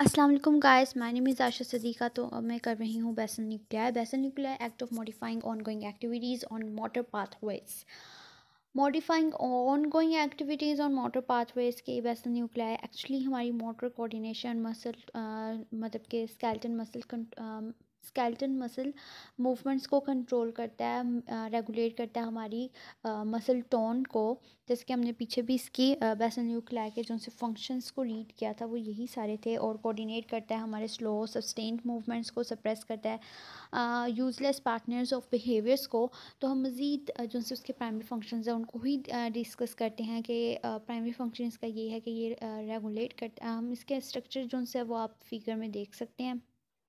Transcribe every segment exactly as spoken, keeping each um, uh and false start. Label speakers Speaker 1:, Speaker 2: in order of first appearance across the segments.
Speaker 1: अस्सलाम वालेकुम guys, my name is Asha Sadiqa. तो अब मैं कर रही हूँ basal nuclear basal nuclear act of modifying ongoing activities on motor pathways. Modifying ongoing activities on motor pathways के बेसल न्यूक्लियर एक्चुअली हमारी मोटर कोऑर्डिनेशन मसल मतलब के skeleton muscle skeleton muscle movements को कंट्रोल करता है, रेगुलेट करता है हमारी मसल टोन को। जैसे कि हमने पीछे भी इसकी बेसल न्यूक्लियर के जो से फंक्शंस को रीड किया था वो यही सारे थे। और कोऑर्डिनेट करता है हमारे स्लो सस्टेन्ड मूवमेंट्स को, सप्रेस करता है यूजलेस पार्टनर्स ऑफ बिहेवियर्स को। तो हम मज़ीद जो से उसके प्राइमरी फंक्शंस हैं उनको ही डिस्कस करते हैं कि प्राइमरी फंक्शन इसका ये है कि ये रेगुलेट करता है। हम इसके स्ट्रक्चर जो से वो आप फिगर में देख सकते हैं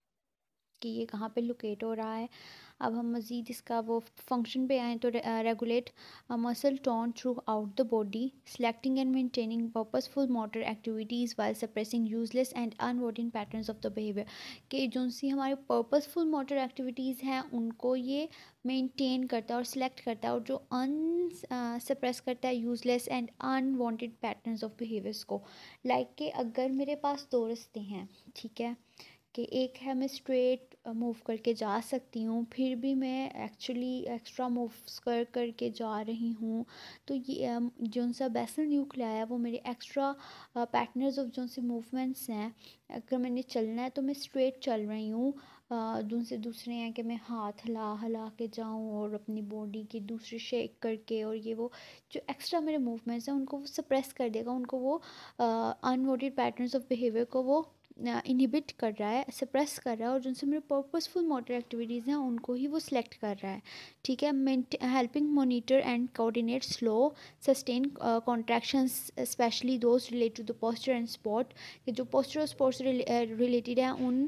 Speaker 1: कि ये कहाँ पे लोकेट हो रहा है। अब हम मज़ीद इसका वो फंक्शन पे आएँ तो regulate muscle tone throughout the body, selecting and maintaining purposeful motor activities while suppressing useless and unwanted patterns of the behaviour. कि जो सी हमारे पर्पसफुल मोटर एक्टिविटीज़ हैं उनको ये मेंटेन करता है और सिलेक्ट करता है, और जो अन सप्रेस करता है useless and unwanted patterns of behaviours को। लाइक like कि अगर मेरे पास दो रास्ते हैं, ठीक है, कि एक है मैं स्ट्रेट मूव करके जा सकती हूँ, फिर भी मैं एक्चुअली एक्स्ट्रा मूव्स कर करके जा रही हूँ, तो ये जो सा बेसल न्यूक्लियर है वो मेरे एक्स्ट्रा पैटर्न्स ऑफ जो से मूवमेंट्स हैं। अगर मैंने चलना है तो मैं स्ट्रेट चल रही हूँ। दूसरे दूसरे हैं कि मैं हाथ हिला हिला के जाऊँ और अपनी बॉडी की दूसरे शेक करके, और ये वो जो एक्स्ट्रा मेरे मूवमेंट्स हैं उनको वो सप्रेस कर देगा, उनको वो अनवांटेड पैटर्न्स ऑफ बिहेवियर को वो इनहिबिट कर रहा है, सप्रेस कर रहा है, और जिनसे मेरे पर्पसफुल मोटर एक्टिविटीज़ हैं उनको ही वो सिलेक्ट कर रहा है। ठीक है, helping monitor and coordinate slow sustain contractions specially those related to the posture and support. कि जो पोस्चर और स्पोर्ट्स रिलेटेड हैं उन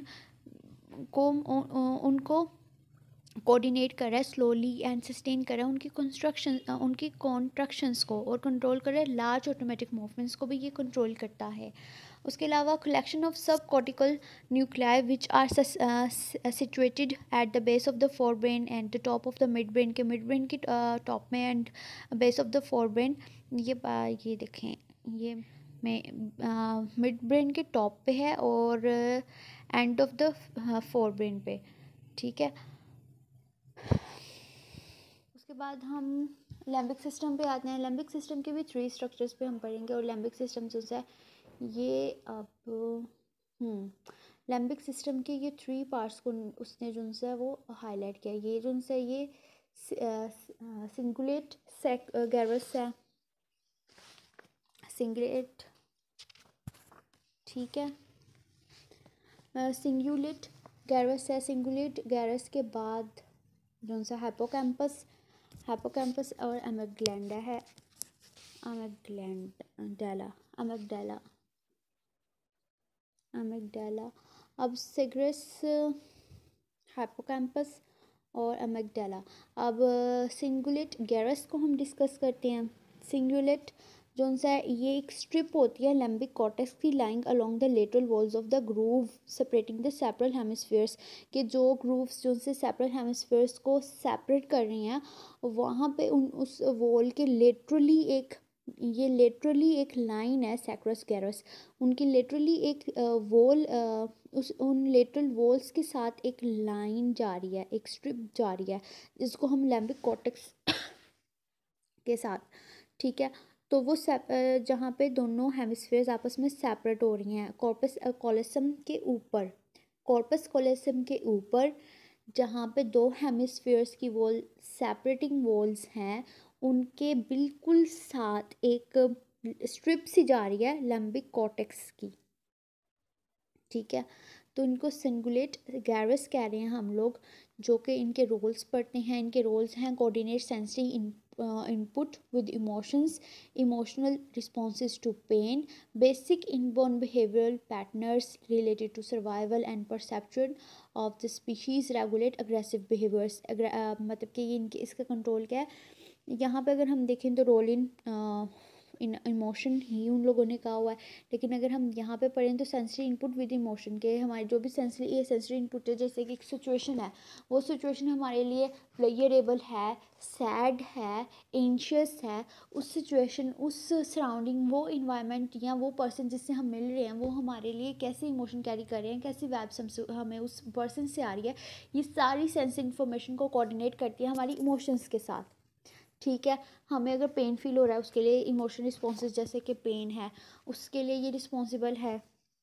Speaker 1: को उनको कोऑर्डिनेट कर रहा है, स्लोली एंड सस्टेन कर रहा है उनकी कंस्ट्रक्शन उनकी कॉन्ट्रैक्शंस को, और कंट्रोल कर रहा है लार्ज ऑटोमेटिक मूवमेंट्स को भी ये कंट्रोल करता है। उसके अलावा collection of subcortical nuclei which are situated at the base of the forebrain and the top of the midbrain. के मिड ब्रेन की टॉप में and base of the forebrain. ये ये देखें, ये में mid brain के top पे है और end of the forebrain पे। ठीक है, उसके बाद हम लैम्बिक सिस्टम पे आते हैं। लैम्बिक सिस्टम के भी थ्री स्ट्रक्चर्स पे हम पढ़ेंगे, और लैम्बिक सिस्टम जो है ये अब हम्म लैम्बिक सिस्टम के ये थ्री पार्ट्स को उसने जो है वो हाईलाइट किया। ये जो है ये सिंगुलेट सेक गैरस है, सिंगुलेट, ठीक है, सिंगुलेट गैरस है। सिंगुलेट गैरस के बाद जो सा हिप्पोकैम्पस हिप्पोकैम्पस और एमिग्डाला है, एमिग्डाला एमिग्डाला एमिग्डाला। अब सिग्रेस, हिप्पोकैम्पस और एमिग्डाला। अब सिंगुलेट गैरस को हम डिस्कस करते हैं। सिंगुलेट जो सा है ये एक स्ट्रिप होती है लैम्बिक कॉर्टेक्स की lying along the lateral walls of the groove separating the cerebral hemispheres. के जो ग्रूव्स जो से सेपरल हेमिस्फीयर्स को सेपरेट कर रही हैं वहाँ पे उन उस वॉल के लेटरली एक ये लेटरली एक लाइन है सैक्रस गैरस। उनकी लेटरली एक वॉल उस उन लेटरल वॉल्स के साथ एक लाइन जा रही है, एक स्ट्रिप जा रही है, जिसको हम लैम्बिक कॉर्टेक्स के साथ, ठीक है, तो वो जहाँ पे दोनों हेमिस्फीयर्स आपस में सेपरेट हो रही हैं कॉर्पस कॉलोसम के ऊपर, कॉर्पस कॉलोसम के ऊपर जहाँ पे दो हेमिस्फीयर्स की वॉल सेपरेटिंग वॉल्स हैं उनके बिल्कुल साथ एक स्ट्रिप सी जा रही है लैम्बिक कॉर्टेक्स की। ठीक है, तो इनको सिंगुलेट गैरस कह रहे हैं हम लोग, जो कि इनके रोल्स पढ़ते हैं। इनके रोल्स हैं coordinate sensory input with emotions, emotional responses to pain, basic inborn behavioural patterns related to survival and perception of the species, regulate aggressive behaviours. मतलब कि इनके इसका कंट्रोल क्या है। यहाँ पे अगर हम देखें तो रोल इन इन इमोशन ही उन लोगों ने कहा हुआ है। लेकिन अगर हम यहाँ पे पढ़ें तो सेंसरी इनपुट विद इमोशन के हमारे जो भी सेंसरी ये सेंसरी इनपुट है, जैसे कि एक सिचुएशन है, वो सिचुएशन हमारे लिए प्लेयरेबल है, सैड है, एंशियस है, उस सिचुएशन उस सराउंडिंग वो इन्वायरमेंट या वो पर्सन जिससे हम मिल रहे हैं वो हमारे लिए कैसे इमोशन कैरी कर रहे हैं, कैसी वाइब्स हमें उस पर्सन से आ रही है, ये सारी सेंस इन्फॉर्मेशन को कोऑर्डिनेट करती है हमारी इमोशंस के साथ। ठीक है, हमें अगर पेन फील हो रहा है उसके लिए इमोशन रिस्पॉन्सेज जैसे कि पेन है उसके लिए ये रिस्पॉन्सिबल है।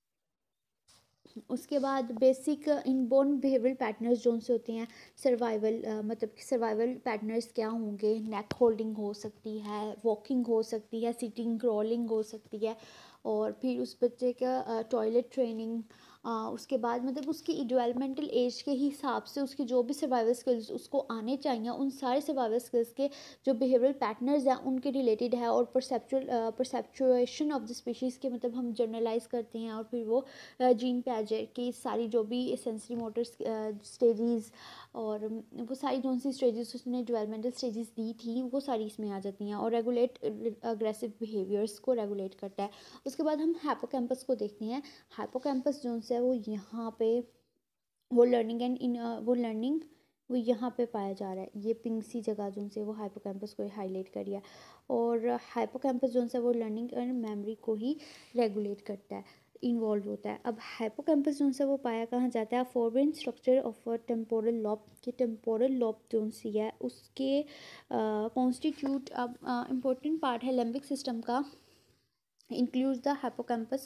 Speaker 1: उसके बाद बेसिक इनबोर्न बिहेवियरल पैटर्न्स जो से होते हैं सर्वाइवल, मतलब सर्वाइवल पैटर्न्स क्या होंगे, नेक होल्डिंग हो सकती है, वॉकिंग हो सकती है, सिटिंग क्रॉलिंग हो सकती है, और फिर उस बच्चे का टॉयलेट ट्रेनिंग, उसके बाद मतलब उसकी डेवलपमेंटल एज के हिसाब से उसकी जो भी सर्वाइवल स्किल्स उसको आने चाहिए उन सारे सर्वाइवल स्किल्स के जो बिहेवियरल पैटर्न्स हैं उनके रिलेटेड है। और perceptual perpetuation of the species के मतलब हम जनरलाइज करते हैं, और फिर वो जीन पैजेट की सारी जो भी सेंसरी मोटर स्टेजेस और वो सारी जो सी स्टेजेस उसने डेवलपमेंटल स्टेजेस दी थी वो सारी इसमें आ जाती हैं, और रेगुलेट अग्रेसिव बिहेवियर्स को रेगुलेट करता है। उसके बाद हम हिप्पोकैम्पस को देखते हैं। हिप्पोकैम्पस जो है वो यहाँ पे वो लर्निंग एंड इन वो लर्निंग वो यहाँ पे पाया जा रहा है, ये पिंक सी जगह जो से वो हिप्पोकैम्पस को हाईलाइट करिए। और हिप्पोकैम्पस जो है वो लर्निंग एंड मेमोरी को ही रेगुलेट करता है, इन्वॉल्व होता है। अब हिप्पोकैम्पस जो है वो पाया कहाँ जाता है, forebrain structure of a temporal lobe के टेम्पोरल लॉब जो सी है उसके कॉन्स्टिट्यूट अब इम्पोर्टेंट पार्ट है लिम्बिक सिस्टम का, इंक्लूड्स द हिप्पोकैम्पस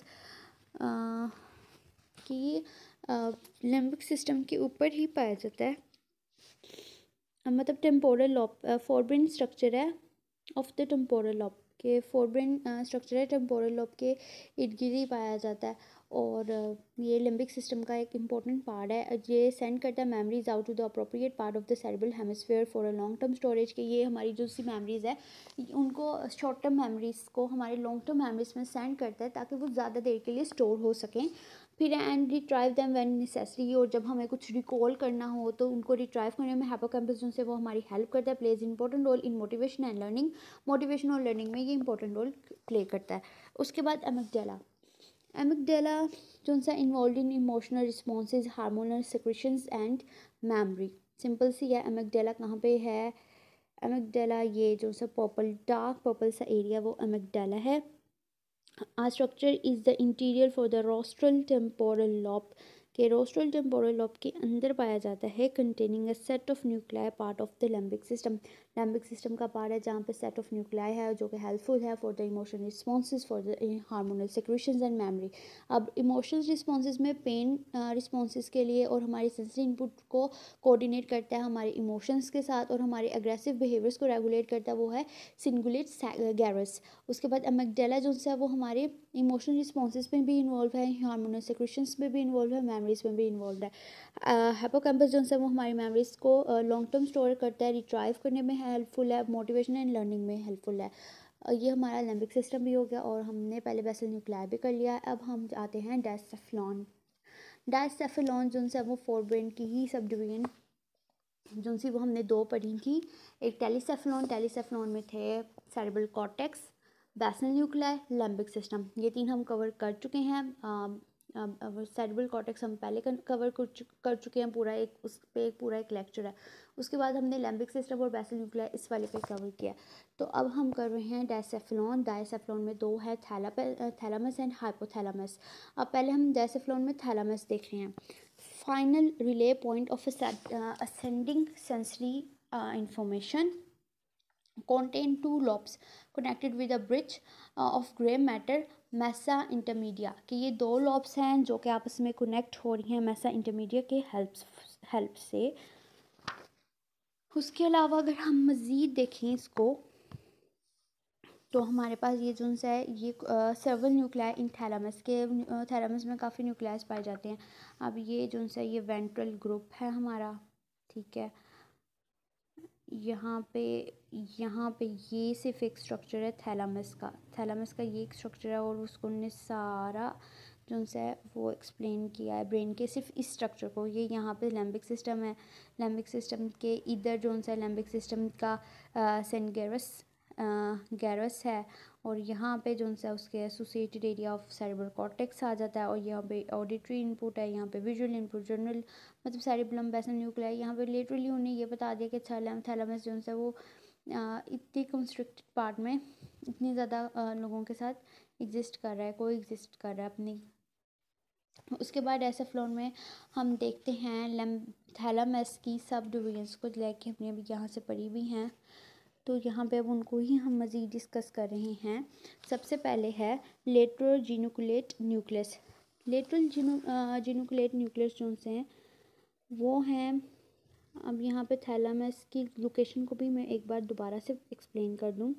Speaker 1: कि लिम्बिक सिस्टम के ऊपर ही पाया जाता है, मतलब टेम्पोरल लॉब फोरब्रेन स्ट्रक्चर है ऑफ द टेम्पोरल लॉब के फोरब्रेन स्ट्रक्चर है टेम्पोरल लॉब के इर्द गिर्द ही पाया जाता है। और ये लिम्बिक सिस्टम का एक इम्पॉर्टेंट पार्ट है, ये सेंड करता है memories out to the appropriate part of the cerebral hemisphere for a long term storage के ये हमारी जो सी मेमोरीज है उनको शॉर्ट टर्म मेमोरीज को हमारे लॉन्ग टर्म मेमोरीज में सेंड करता है ताकि वो ज़्यादा देर के लिए स्टोर हो सकें। फिर and retrieve them when necessary, और जब हमें कुछ रिकॉल करना हो तो उनको रिट्राइव करने में हिप्पोकैम्पस जो से वो हमारी हेल्प करता है, plays important role in motivation and learning, motivation और लर्निंग में ये इंपॉर्टेंट रोल प्ले करता है। उसके बाद एमिगडाला, एमिगडाला जो सा involve in emotional responses, hormonal secretions and memory. Simple सी है, एमिगडाला कहाँ पे है, एमिगडाला ये जो सा पर्पल डार्क पर्पल सा एरिया वो एमिगडाला है। A structure is the interior for the rostral temporal lobe के rostral temporal lobe के अंदर पाया जाता है, containing a set of nuclei part of the limbic system। limbic system का पार्ट है जहाँ पे set of nuclei है जो कि helpful है for the emotion responses, for the hormonal secretions and memory। अब emotions responses में pain uh, responses के लिए और हमारी sensory input को coordinate करता है हमारे emotions के साथ, और हमारे aggressive behaviors को regulate करता है वो है cingulate gyrus। उसके बाद अमिगडाला जो है वो हमारे इमोशनल रिस्पॉन्सेज में भी इन्वॉल्व है, हार्मोनल सेक्रेशंस में भी इन्वॉल्व है, मेमोरीज में भी इन्वॉल्व है। हिप्पोकैम्पस जो है वो हमारी मेमोरीज को लॉन्ग टर्म स्टोर करता है, रिट्राइव करने में हेल्पफुल है, मोटिवेशन एंड लर्निंग में हेल्पफुल है। ये हमारा लिम्बिक सिस्टम भी हो गया, और हमने पहले बेसल न्यूक्लियाई भी कर लिया है। अब हम आते हैं डायसेफलॉन। डायसेफलॉन जो है वो फोरब्रेन की ही सब डिवीजन जो सी वो हमने दो पढ़ी थी, एक टेलीसेफलॉन, टेलीसेफलॉन में थे cerebral cortex, basal nuclei, limbic system, ये तीन हम कवर कर चुके हैं। सेरेब्रल कॉर्टेक्स हम पहले कवर कर चुके हैं पूरा, एक उस पर एक पूरा एक लेक्चर है। उसके बाद हमने लिम्बिक सिस्टम और बेसल न्यूक्लियाई इस वाले पे कवर किया। तो अब हम कर रहे हैं डायसेफलॉन। डायसेफलॉन में दो है, थैलामस एंड हाइपोथैलामस। अब पहले हम डायसेफलॉन में थैलामस देख रहे हैं। Final relay point of ascending sensory information contain two lobes connected with a bridge uh, of gray matter mesa intermedia कि ये दो lobes हैं जो कि आपस में connect हो रही हैं mesa intermedia के help help से। उसके अलावा अगर हम मज़ीद देखें इसको तो हमारे पास ये जो है ये सेवरल न्यूक्लियाई इन थैलामस के, थैलामस में काफ़ी न्यूक्लियास पाए जाते हैं। अब ये जो है ये वेंट्रल ग्रुप है हमारा, ठीक है। यहाँ पे यहाँ पे ये सिर्फ एक स्ट्रक्चर है थैलामस का, थैलामस का ये एक स्ट्रक्चर है, और उसको उन्होंने सारा जो है वो एक्सप्लेन किया है ब्रेन के सिर्फ इस स्ट्रक्चर को। ये यहाँ पे लिम्बिक सिस्टम है, लिम्बिक सिस्टम के इधर जो है लिम्बिक सिस्टम का सेंट गैरस गैरस है, और यहाँ पे जो सा उसके associated area of cerebral cortex आ जाता है, और यहाँ पे ऑडिटरी इनपुट है, यहाँ पे विजुअल इनपुट, जनरल मतलब सेरिबेलम बेसल न्यूक्लियाई। यहाँ पे लेटरली उन्हें ये बता दिया कि थैलम थैलमस जो है वो इतनी कंस्ट्रक्टेड पार्ट में इतनी ज़्यादा लोगों के साथ एग्जिस्ट कर रहा है, कोई एग्जिस्ट कर रहा है अपनी। उसके बाद ऐसे फ्लोर में हम देखते हैं लेम थैलमस की सब डिवीजन्स को लेके हमने अभी यहाँ से पढ़ी भी हैं, तो यहाँ पे अब उनको ही हम मज़ीद डिस्कस कर रहे हैं। सबसे पहले है लेटरल जिनुकुलेट न्यूक्लियस। लेटरल जिनु जिनुकुलेट न्यूक्लियस जो से हैं वो हैं, अब यहाँ पे थैलामस की लोकेशन को भी मैं एक बार दोबारा से एक्सप्लेन कर दूँ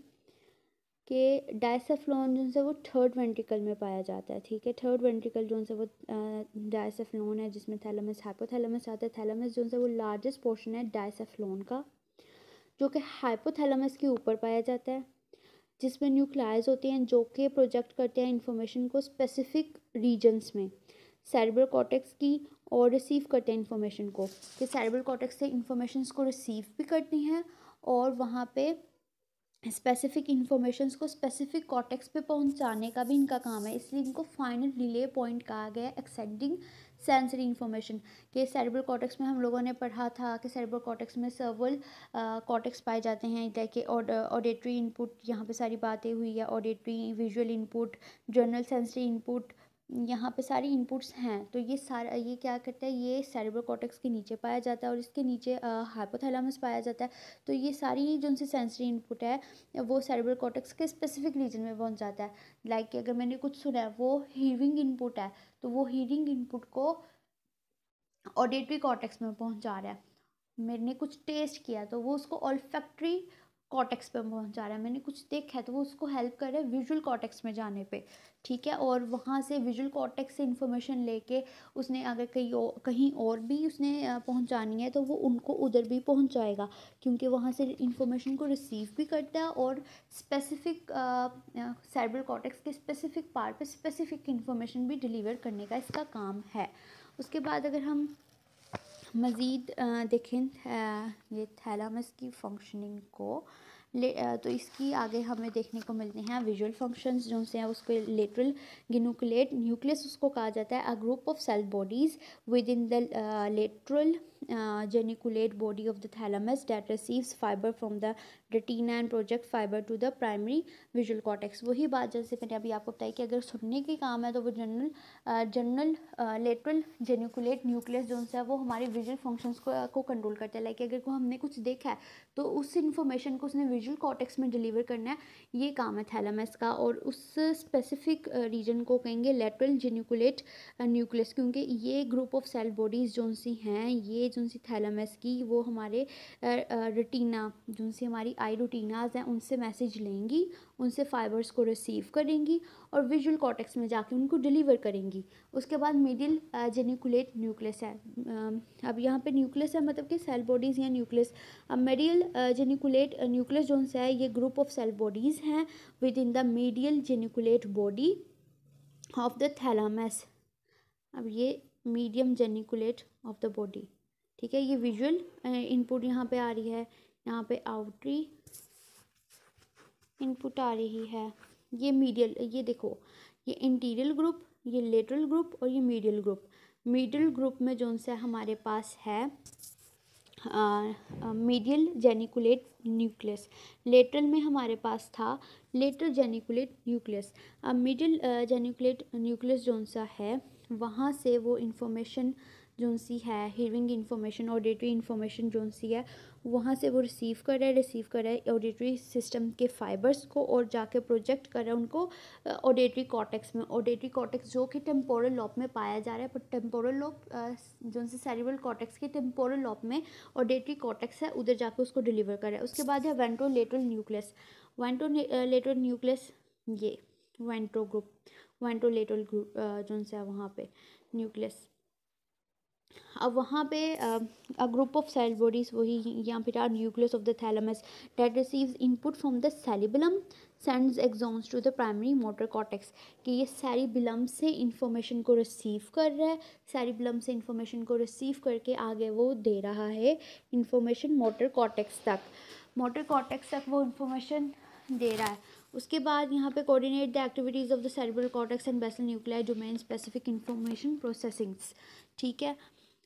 Speaker 1: कि डायसेफ्लॉन जो से वो थर्ड वेंट्रिकल में पाया जाता है। ठीक है, थर्ड वेंट्रिकल जो से वो डायसेफ्लॉन है जिसमें थैलामस हाइपोथैलेमस आता है। थैलामस जो से वो लार्जेस्ट पोर्शन है डायसेफ्लॉन का, जो कि हाइपोथैलेमस के ऊपर पाया जाता है, जिसमें न्यूक्लियाइज होते हैं जो कि प्रोजेक्ट करते हैं इंफॉर्मेशन को स्पेसिफिक रीजन्स में सेरेब्रल कॉर्टेक्स की, और रिसीव करते हैं इंफॉर्मेशन को, कि सेरेब्रल कॉर्टेक्स से इंफॉर्मेशन को रिसीव भी करती हैं और वहाँ पे स्पेसिफिक इंफॉर्मेशन को स्पेसिफिक कॉर्टेक्स पे पहुंचाने का भी इनका काम है। इसलिए इनको फाइनल रिले पॉइंट कहा गया है एक्सेंडिंग सेंसरी इंफॉर्मेशन। के सेरेब्रल कॉर्टेक्स में हम लोगों ने पढ़ा था कि सेरेब्रल कॉर्टेक्स में सर्वल कॉर्टेक्स पाए जाते हैं, जैसे ऑडिटरी इनपुट, यहाँ पे सारी बातें हुई है, auditory, visual input, general sensory input, यहाँ पे सारी इनपुट्स हैं। तो ये सारा ये क्या करता है, ये सेरेब्रल कॉर्टेक्स के नीचे पाया जाता है और इसके नीचे हाइपोथैलेमस पाया जाता है। तो ये सारी जो उनसे सेंसरी इनपुट है वो सेरेब्रल कॉर्टेक्स के स्पेसिफिक रीजन में पहुंच जाता है। लाइक अगर मैंने कुछ सुना है वो हीयरिंग इनपुट है, तो वो हीयरिंग इनपुट को ऑडिटरी कॉर्टेक्स में पहुंचा रहा है। मैंने कुछ टेस्ट किया तो वो उसको ऑल्फैक्टरी कॉर्टेक्स पे पहुंचा रहा है। मैंने कुछ देखा है तो वो उसको हेल्प कर रहा है विजुअल कॉर्टेक्स में जाने पे। ठीक है, और वहाँ से विजुअल कॉर्टेक्स से इंफॉर्मेशन लेके उसने अगर कहीं और कहीं और भी उसने पहुंचानी है तो वो उनको उधर भी पहुंचाएगा, क्योंकि वहाँ से इंफॉर्मेशन को रिसीव भी करता है और स्पेसिफिक सेरेब्रल कॉर्टेक्स के स्पेसिफिक पार्ट पे स्पेसिफिक इंफॉर्मेशन भी डिलीवर करने का इसका काम है। उसके बाद अगर हम मज़ीद देखें ये थैलामस की फंक्शनिंग को ले, तो इसकी आगे हमें देखने को मिलते हैं विजुअल फंक्शंस जो से हैं उसको लेटरल गिनुकुलेट न्यूक्लियस उसको कहा जाता है। A group of cell bodies within the lateral geniculate body of the thalamus that receives fiber from the retina and project fiber to the primary visual cortex। वही बात जैसे मैंने अभी आपको बताई कि अगर सुनने की काम है तो वो general general lateral geniculate nucleus जो है वो हमारे विजुअल फंक्शंस को को कंट्रोल करता है। लाइक अगर को हमने कुछ देखा है तो उस इन्फॉर्मेशन को उसने विजुअल कॉर्टेक्स में डिलीवर करना है, ये काम है थैलामस का। और उस स्पेसिफिक रीजन को कहेंगे लेटरल जेनिकुलेट न्यूक्लियस, क्योंकि ये ग्रुप ऑफ सेल बॉडीज़ जो सी हैं ये जो सी थैलामस की वो हमारे रेटिना जो सी हमारी आई रेटिनाज हैं उनसे मैसेज लेंगी, उनसे फाइबर्स को रिसीव करेंगी और विजुअल कॉर्टेक्स में जाके उनको डिलीवर करेंगी। उसके बाद मिडिल जेनिकुलेट न्यूक्लियस है। अब यहाँ पे न्यूक्लियस है मतलब कि सेल बॉडीज़ या न्यूक्लियस। अब मिडिल जेनिकुलेट न्यूक्लियस जो है ये ग्रुप ऑफ सेल बॉडीज़ हैं within the medial geniculate body of the thalamus. अब ये medium geniculate of the body, ठीक है। ये विजुअल इनपुट यहाँ पे आ रही है, यहाँ पे आउटरी इनपुट आ रही है। ये मीडियल, ये देखो ये इंटीरियल ग्रुप, ये लेटरल ग्रुप और ये मीडियल ग्रुप। मीडियल ग्रुप में जो सा हमारे पास है मीडियल जेनिकुलेट न्यूक्लियस। लेटरल में हमारे पास था लेटरल जेनिकुलेट न्यूक्लियस। अब मीडियल जेनिकुलेट न्यूक्लियस जो सा है वहाँ से वो इंफॉर्मेशन जो सी है हियरिंग इंफॉर्मेशन ऑडिटरी इंफॉर्मेशन जो सी है वहाँ से वो रिसीव कर रहा है रिसीव कर रहा है ऑडिटरी सिस्टम के फाइबर्स को और जाके प्रोजेक्ट कर रहा है उनको ऑडिटरी कॉर्टेक्स में। ऑडिटरी कॉर्टेक्स जो कि टेम्पोरल लॉब में पाया जा रहा है, पर टेम्पोरल लॉब जो सी सेरिब्रल कॉर्टेक्स के टेम्पोरल लॉब में ऑडिटरी कॉर्टेक्स है, उधर जाके उसको डिलीवर कर रहा है। उसके बाद है वेंट्रोलेटरल न्यूक्लियस। वेंट्रोलेटरल न्यूक्लियस ये वेंट्रो ग्रुप वेंट्रोलेटरल ग्रुप जो है वहाँ पे न्यूक्लियस। अब वहाँ पे a group of cell bodies वही यहाँ पे nucleus of the thalamus that receives input from the cerebellum sends axons to the primary motor cortex. कि ये सेरिबेलम से इंफॉर्मेशन को रिसीव कर रहा है, सेरिबेलम से इंफॉर्मेशन को रिसीव करके आगे वो दे रहा है इंफॉर्मेशन मोटर कॉर्टेक्स तक। मोटर कॉर्टेक्स तक वो इंफॉर्मेशन दे रहा है। उसके बाद यहाँ पे coordinate the activities of the cerebral cortex and basal nuclei domain specific information processings. ठीक है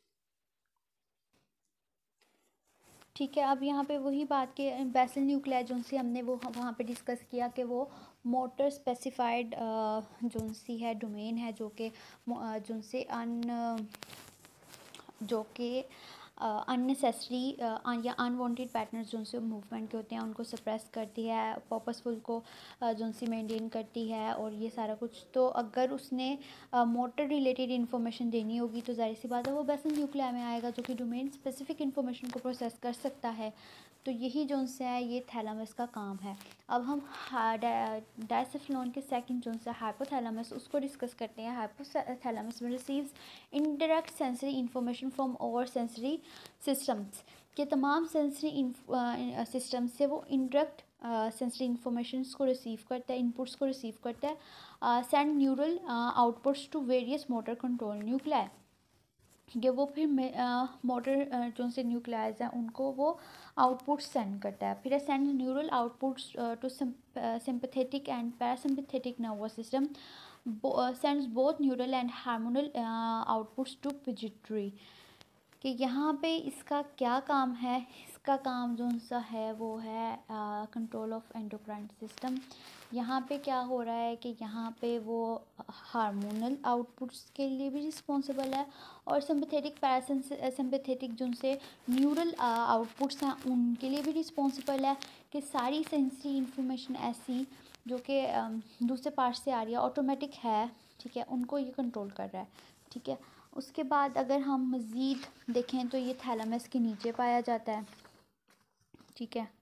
Speaker 1: ठीक है अब यहाँ पे वही बात के बेसल न्यूक्लियाई जो सी हमने वो वहाँ पे डिस्कस किया कि वो मोटर स्पेसिफाइड जो सी है डोमेन है जो कि जो से अन जो कि अननेसेसरी या अनवांटेड पैटर्न्स जो से मूवमेंट के होते हैं उनको सप्रेस करती है, पर्पसफुल को जो सी मेंटेन करती है और ये सारा कुछ। तो अगर उसने मोटर रिलेटेड इन्फॉर्मेशन देनी होगी तो जाहिर सी बात है वो बेसल न्यूक्लियाई में आएगा जो कि डोमेन स्पेसिफिक इन्फॉर्मेशन को प्रोसेस कर सकता है। तो यही जो से है ये थैलामस का काम है। अब हम डायसेफ्लॉन के सेकंड जो से हाइपोथैलेमस उसको डिस्कस करते हैं। हाइपोथैलेमस में receives indirect sensory information from over sensory systems के तमाम सेंसरी सिस्टम से वो इंडायरेक्ट सेंसरी इंफॉर्मेशन को रिसीव करता है, इनपुट्स को रिसीव करता है, send neural outputs to various motor control nuclei कि वो फिर मोटर जो से न्यूक्लियाइज हैं उनको वो आउटपुट्स सेंड करता है। फिर send neural outputs to sympathetic and parasympathetic nervous system, sends both neural and hormonal outputs to pituitary. कि यहाँ पे इसका क्या काम है, इसका काम जो सा है वो है कंट्रोल ऑफ एंडोक्राइन सिस्टम। यहाँ पे क्या हो रहा है कि यहाँ पे वो हार्मोनल आउटपुट्स के लिए भी रिस्पॉन्सिबल है और सिंपैथेटिक पैरासिम्पैथेटिक जो से न्यूरल आउटपुट्स हैं उनके लिए भी रिस्पॉन्सिबल है कि सारी सेंसरी इंफॉर्मेशन ऐसी जो कि दूसरे पार्ट से आ रही है ऑटोमेटिक है, ठीक है, उनको ये कंट्रोल कर रहा है। ठीक है उसके बाद अगर हम मज़ीद देखें तो ये थैलेमस के नीचे पाया जाता है। ठीक है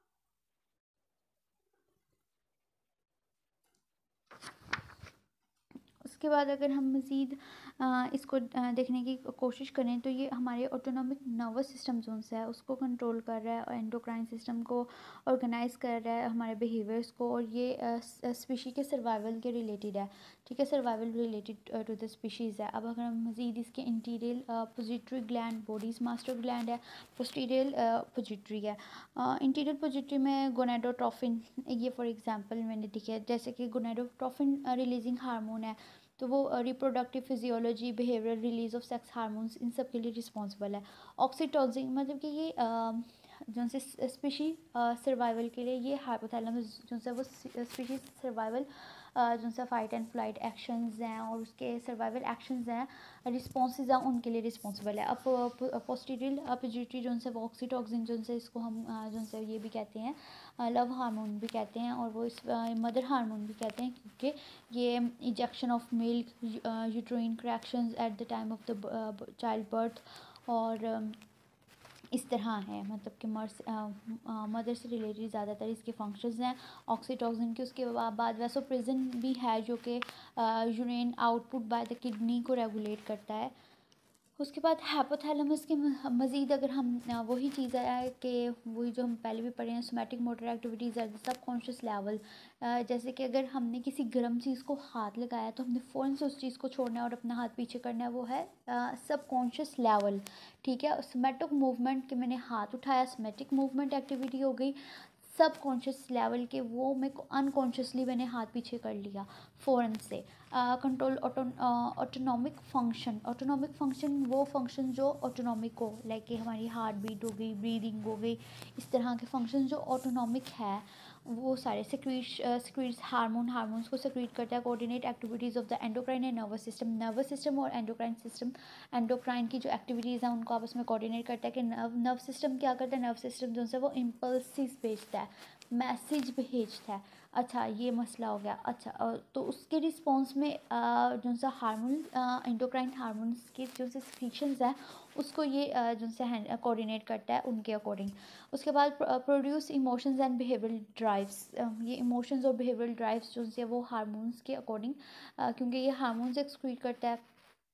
Speaker 1: उसके बाद अगर हम मज़ीद इसको देखने की कोशिश करें तो ये हमारे ऑटोनॉमिक नर्वस सिस्टम जोन से है उसको कंट्रोल कर रहा है और एंडोक्राइन सिस्टम को ऑर्गेनाइज कर रहा है, हमारे बिहेवियर्स को, और ये स्पीशी के सर्वाइवल के रिलेटेड है। ठीक है survival related to the species है। अब अगर हम मज़ीद इसके anterior pituitary gland bodies master gland है, पोस्टीरियल पोजिटरी है। इंटीरियल पोजिटरी में गोनेडोट्रोफिन ये फॉर एग्जांपल मैंने लिखा है जैसे कि गोनेडोट्रोफिन रिलीजिंग हार्मोन है तो वो reproductive physiology behaviour release of sex hormones इन सब के लिए रिस्पॉन्सिबल है। ऑक्सीटोसिन मतलब कि ये जो से स्पीशी सर्वाइवल के लिए ये हाइपोथैलेमस जो से वो स्पीशी सर्वाइवल जो से फाइट एंड फ्लाइट एक्शंस हैं और उसके सर्वाइवल एक्शंस हैं रिस्पॉन्सेज हैं उनके लिए रिस्पॉन्सिबल है। अब पोस्टीरियल पिट्यूटरी जो से वो ऑक्सीटोसिन जो से इसको हम जो से ये भी कहते हैं लव हार्मोन भी कहते हैं और वो इस मदर हार्मोन भी कहते हैं क्योंकि ये injection of milk uterine contractions at the time of the child birth और इस तरह है, मतलब कि मर्स मदर से रिलेटेड ज़्यादातर इसके फंक्शंस हैं ऑक्सीटोसिन के। उसके बाद वैसोप्रेसिन भी है जो कि urine output by the kidney को रेगुलेट करता है। उसके बाद हाइपोथैलेमस के मज़ीद अगर हम वही चीज़ है कि वही जो हम पहले भी पढ़े हैं somatic motor activities at the subconscious level. जैसे कि अगर हमने किसी गर्म चीज़ को हाथ लगाया तो हमने फ़ौरन से उस चीज़ को छोड़ना है और अपना हाथ पीछे करना है, वो है सब कॉन्शियस लेवल। ठीक है सोमैटिक मूवमेंट के मैंने हाथ उठाया सोमैटिक मूवमेंट एक्टिविटी हो गई। सब कॉन्शियस लेवल के वो मेरे को अनकॉन्शियसली मैंने हाथ पीछे कर लिया फ़ौरन से। Control autonomic function, autonomic function वो फंक्शन जो ऑटोनॉमिक हो, लाइक कि हमारी हार्ट बीट हो गई, ब्रीदिंग हो गई, इस तरह के फंक्शन जो ऑटोनॉमिक है वो सारे सिक्रीट सिक्रीट्स हार्मोन हार्मोन्स को सिक्रीट करता है। Coordinate activities of the endocrine and nervous system, nervous system और एंडोक्राइन सिस्टम एंडोक्राइन की जो एक्टिविटीज़ हैं उनको आपस में कोऑर्डिनेट करता है कि नर्व नर्व सिस्टम क्या करता है, नर्व सिस्टम जो है वो इम्पल्सिस भेजता है, मैसेज भेजता है। अच्छा ये मसला हो गया, अच्छा तो उसके रिस्पॉन्स में जो सा हार्मोन एंडोक्राइन हार्मोन्स के जो से सिक्रीशंस हैं उसको ये जो से कोऑर्डिनेट करता है उनके अकॉर्डिंग। उसके बाद produce emotions and behavioural drives, ये इमोशंस और बिहेवियरल ड्राइव्स जो से वो हार्मोन्स के अकॉर्डिंग क्योंकि ये हार्मोन्स एक्सक्रीट करता है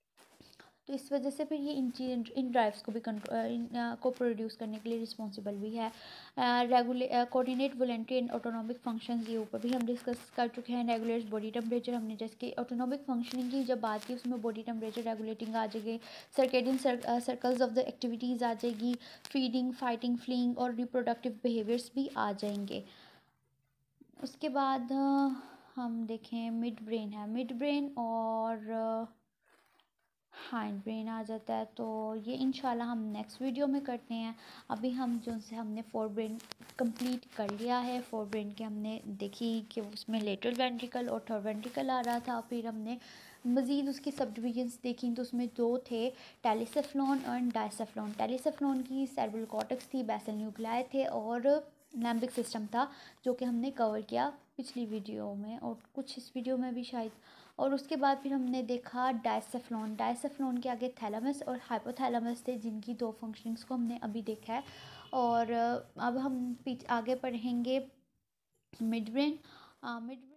Speaker 1: तो इस वजह से फिर ये इन इन ड्राइव्स को भी कंट्रोल को प्रोड्यूस करने के लिए रिस्पॉन्सिबल भी है। रेगुले coordinate voluntary and autonomic functions ये ऊपर भी हम डिस्कस कर चुके हैं। रेगुलेट्स बॉडी टेम्परेचर, हमने जैसे कि ऑटोनॉमिक फंक्शनिंग की जब बात की उसमें बॉडी टेम्परेचर रेगुलेटिंग आ जाएगी, circadian circles of the activities आ जाएगी, फीडिंग फाइटिंग फ्लीइंग और रिप्रोडक्टिव बिहेवियर्स भी आ जाएंगे। उसके बाद अ, हम देखें मिड ब्रेन है, मिड ब्रेन और हाइंड ब्रेन आ जाता है। तो ये इंशाल्लाह हम नेक्स्ट वीडियो में करते हैं। अभी हम जो से हमने फोर ब्रेन कंप्लीट कर लिया है। फोर ब्रेन के हमने देखी कि उसमें लेटरल वेंट्रिकल और थर्ड वेंट्रिकल आ रहा था। फिर हमने मज़ीद उसकी सब डिविजन्स देखी तो उसमें दो थे, टेलीसेफ्लॉन और डायसेफ्लॉन। टेलीसेफ्लॉन की सेरेब्रल कॉर्टेक्स थी, बेसल न्यूक्लियाई थे और लिम्बिक सिस्टम था, जो कि हमने कवर किया पिछली वीडियो में और कुछ इस वीडियो में भी शायद। और उसके बाद फिर हमने देखा डायसेफ्लॉन। डायसेफ्लॉन के आगे थैलेमस और हाइपोथैलेमस थे, जिनकी दो फंक्शंस को हमने अभी देखा है। और अब हम पीछे आगे पढ़ेंगे मिड ब्रेन। मिड